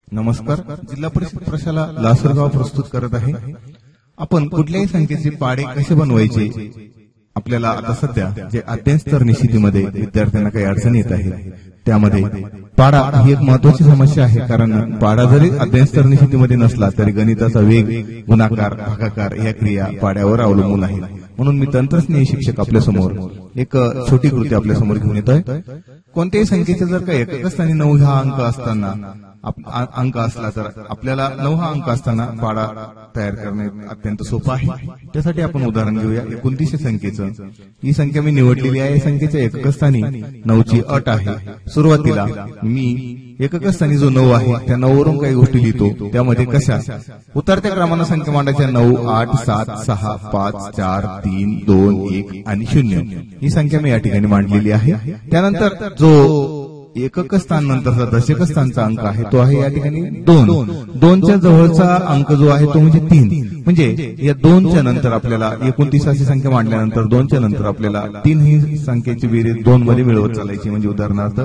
नमस्कार. जिल्हा परिषद प्रशाला लासरगाव प्रस्तुत करत आहे. आपण कुठल्याही संख्येचे पाढे कसे बनवायचे, आपल्याला आता सध्या जे अध्ययन स्तर निश्चितीमध्ये विद्यार्थ्यांना काही अडचण येत आहे त्यामध्ये पाढा ही एक महत्वाची समस्या आहे. कारण पाढा जरी अध्ययन स्तर निश्चितीमध्ये नसला तरी गणिताचा वेग, गुणाकार, भागाकार या क्रिया पाढ्यावर अवलंबून आहेत. म्हणून मी तंत्रज्ञ शिक्षक आपल्या समोर एक छोटी कृती आपल्या समोर घेऊन येतोय. कोणत्याही संख्येचे जर का एकक स्थानी 9 हा अंक असताना अंक असला तर आपल्याला 9 हा अंक असताना पाढा तयार करणे अत्यंत सोपं आहे. त्यासाठी आपण उदाहरण घेऊया 29 संख्येचं. ही संख्या मी निवडलेली आहे. संख्येच्या एकक स्थानी 9 ची अट आहे. सुरुवातीला मी एकक स्थानी जो 9 आहे त्या 9 वरून काही गोष्टी लिहितो. त्यामध्ये कशा उतरत्या क्रमानं संख्या मांडायच्या 9, 8, 7, 6, 5, 4, 3, 2, 1 आणि 0 ही संख्या मी या ठिकाणी मांडलेली आहे. त्यानंतर जो एकक स्थान नंतरचा दशक स्थानचा अंक आहे तो आहे या ठिकाणी 2. 2च्या जवळचा अंक जो आहे तो म्हणजे 3. म्हणजे या 2च्या नंतर आपल्याला 29 अशी संख्या मांडल्यानंतर 2च्या नंतर आपल्याला 3 ही संख्येची बेरीज 2 मध्ये मिळवत चालायची. म्हणजे उदाहरणार्थ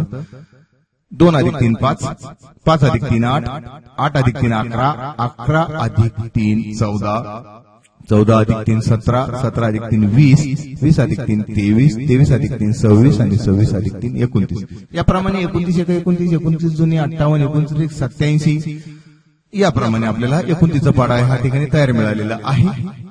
2 अधिक 3 5, 5 अधिक 3 8, 8 अधिक 3 11, 11 अधिक 3 14, 14 अधिक 3 17, 17 अधिक 3 20, 20 अधिक 3 23, 23 अधिक 3 26 आणि 26 अधिक 3 29. याप्रमाणे 29 1 29, 29 जुनी 58, 29 87 याप्रमाणे आपल्याला 29चा पाढा हा ठिकाणी तयार मिळालेला आहे.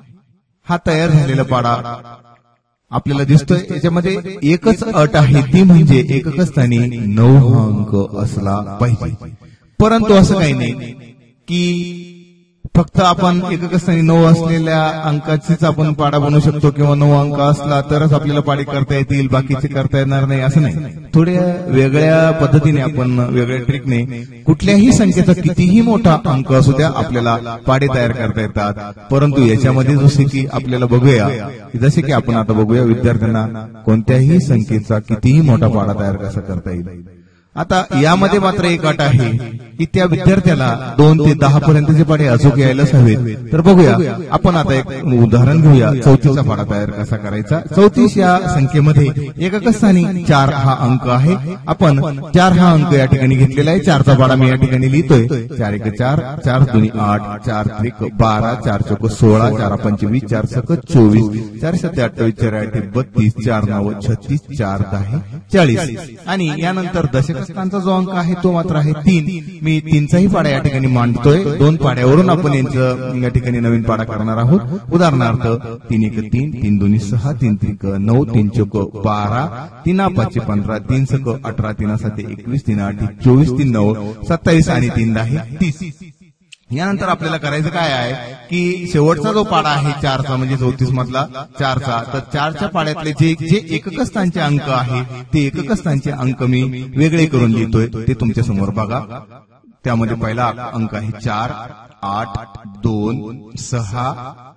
हा तयार झालेला पाढा आपल्याला दिसतोय. याच्यामध्ये एकच अट आहे ती म्हणजे एकक स्थानी 9 हा अंक असला पाहिजे. परंतु असं काही नाही की फक्त आपण एकक स्थानी 9 असलेल्या अंकाचीच आपण पाढा बनवू शकतो किंवा 9 अंक असला तरच आपल्याला पाढे करता येतील, बाकीचे करता येणार नाही असं नाही. थोड्या वेगळ्या पद्धतीने आपण वेगळ्या ट्रिकने कुठल्याही संख्येचा कितीही मोठा अंक असू द्या आपल्याला पाढे तयार करता येतात. परंतु याच्यामध्ये जसे की आपल्याला बघूया, जसे की आपण आता बघूया विद्यार्थ्यांना कोणत्याही संख्येचा कितीही मोठा पाढा तयार कसा करता येईल. आता यामध्ये मात्र एक अट आहे की त्या विद्यार्थ्याला 2 ते 10 पर्यंतचे पाढे अचूक यायलाच हवेत. तर बघूया आपण आता एक उदाहरण घेऊया 34चा पाढा तयार कसा करायचा. 34 या संख्येमध्ये एकक स्थानी 4 हा अंक आहे. आपण 4 हा अंक या ठिकाणी घेतलेला आहे. 4चा पाढा मी या ठिकाणी लिहितोय. 4 1 4, 4 2 8, 4 3 12, 4 4 16, 4 5 20, 4 6 24, 4 7 28, 4 8 32, 4 9 36, 4 10 40. आणि यानंतर दशक स्थानचा जो अंक आहे तो मात्र आहे 3. मी 3चाही पाढा या ठिकाणी मांडतोय. 2 पाढ्यावरून आपण यांचं या ठिकाणी नवीन पाढा करणार आहोत. उदाहरणार्थ 3 1 3, 3 2 6, 3 3 9, 3 4 12, 3 5 15, 3 6 18, 3 7 21, 3 8 24, 3 9 27 आणि 3 10 30. यानंतर आपल्याला करायचं काय आहे की शेवटचा जो पाढा आहे 4चा म्हणजे 34 मधला 4चा, तर 4च्या पाढ्यातले जे एकक स्थानचे अंक आहे ते एकक स्थानचे अंक मी वेगळे करून लिहितोय. ते तुमच्या समोर बघा. त्यामध्ये पहिला अंक आहे 4, 8, 2, 6,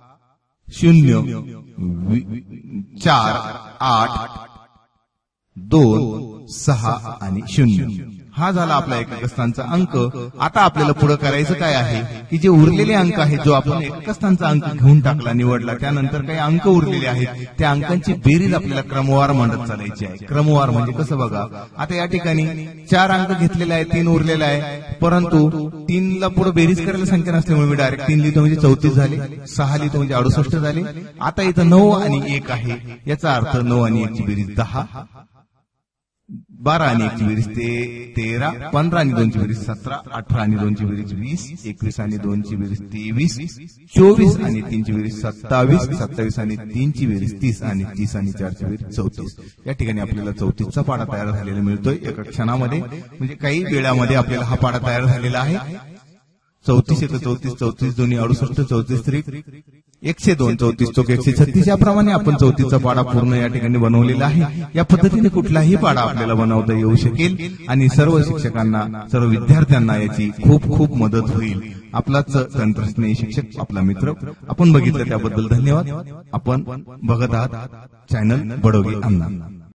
0, 4, 8, 2, 6 आणि 0. हा झाला आपला एकक स्थानचा अंक. आता आपल्याला पुढे करायचं काय आहे की जे उरलेले अंक आहेत, जो आपण एकक स्थानचा अंक घेऊन टाकला निवडला, त्यानंतर काही अंक उरलेले आहेत त्या अंकांची बेरीज आपल्याला क्रमवार मांडत चालायची आहे. क्रमवार म्हणजे कसं बघा, आता या ठिकाणी 4 अंक घेतलेला आहे, 3 उरलेला आहे. परंतु 3ला पुढे बेरीज करायला संख्या नसल्यामुळे मी डायरेक्ट 3 लिहितो म्हणजे 34 झाले, 6 लिहितो म्हणजे 68 झाले. आता इथं 9 आणि 1 आहे. याचा अर्थ 9 आणि 1 ची बेरीज 10, 12 आणि 1 ची बेरीज 13, 15 आणि 2 ची बेरीज 17, 18 आणि 2 ची बेरीज 20, 21 आणि 2 ची बेरीज 23, 24 आणि 3 ची बेरीज 27, 27 आणि 3 ची बेरीज 30 आणि 30 आणि 4 ची बेरीज 34. या ठिकाणी आपल्याला 34चा पाढा तयार झालेला मिळतोय एका क्षणामध्ये. म्हणजे काही वेळामध्ये आपल्याला हा पाढा तयार झालेला आहे. 34 1 34, 34 2 68, 34 3 102, 34 चौक 136 याप्रमाणे आपण 34चा पाढा पूर्ण या ठिकाणी बनवलेला आहे. या पद्धतीने कुठलाही पाढा आपल्याला बनवता येऊ शकेल आणि सर्व शिक्षकांना, सर्व विद्यार्थ्यांना याची खूप खूप मदत होईल. आपलाच तंत्रज्ञ शिक्षक, आपला मित्र. आपण बघितलं त्याबद्दल धन्यवाद. आपण बघत आहात चॅनल बडोगे अण्णा.